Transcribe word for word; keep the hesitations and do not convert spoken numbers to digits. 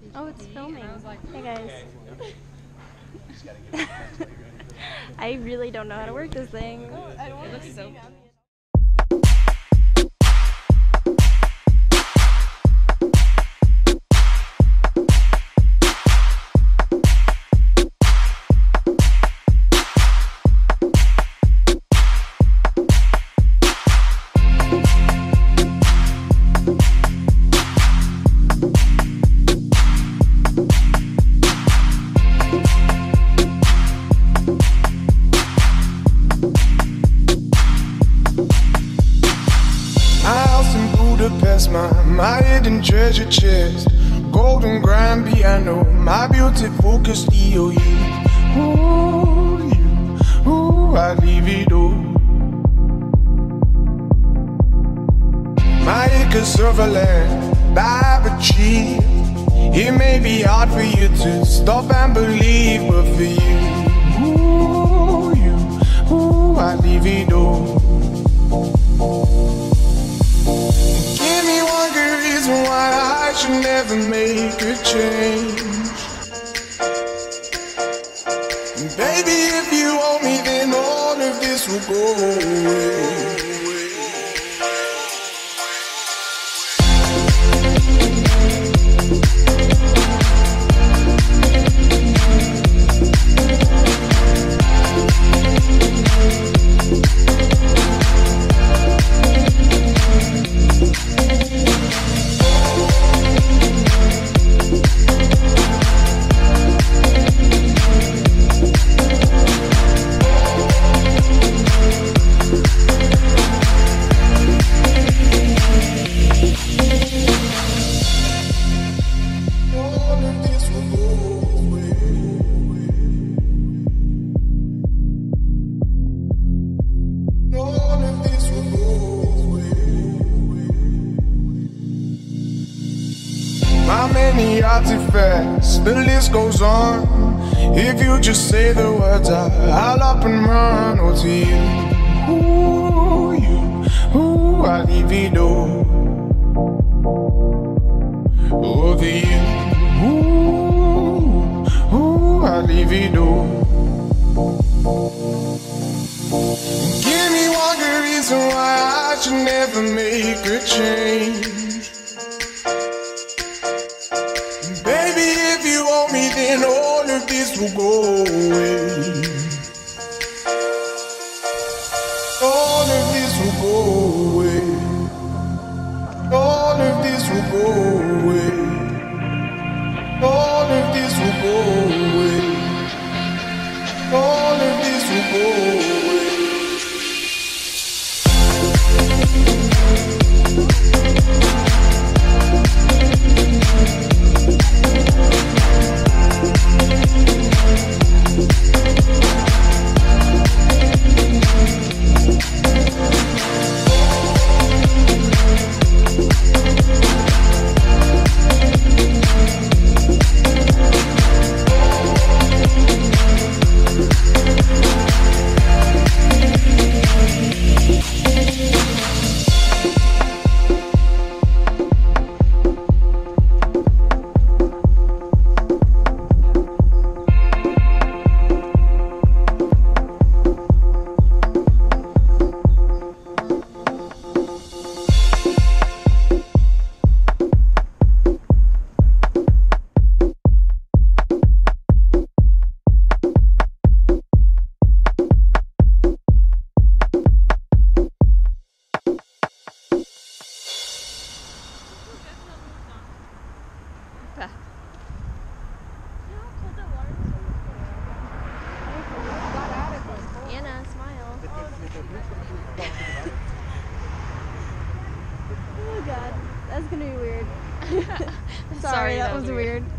Oh, it's filming. And I was like, hey guys. I really don't know how to work this thing. it looks so Budapest, my, my hidden treasure chest, golden grand piano, my beautiful Castillo. You, ooh, you, ooh, I leave it all. My acres of land I've achieved. It may be hard for you to stop and believe, but for you, ooh, you, ooh, I leave it all. Why I should never make a change. Baby, if you want me, then all of this will go away. How many artifacts, the list goes on. If you just say the words, I, I'll up and run. Oh, to you, ooh, you, ooh, I leave it all. Oh, to you, ooh, ooh, I leave it all. Give me one good reason why I should never make a change. Baby, if you want me, then all of this will go away. All of this will go away. All of this will go away. All of this will go away. All of this will go away. Anna, smile. Oh god, that's gonna be weird. Sorry, Sorry, that, that was was weird.